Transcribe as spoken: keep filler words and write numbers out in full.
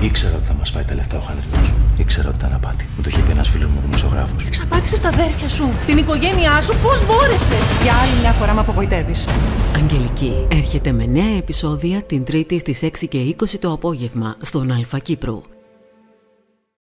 Ήξερα ότι θα μας φάει τα λεφτά ο χαντρινός σου. Ήξερα ότι ήταν απάτη. Μου το είχε πει ένας φίλος μου δημοσιογράφος. Εξαπάτησες τα αδέρφια σου, την οικογένειά σου, πώς μπόρεσες? Για άλλη μια φορά με απογοητεύεις. Αγγελική έρχεται με νέα επεισόδια την Τρίτη στις έξι και είκοσι το απόγευμα στον Αλφα Κύπρου.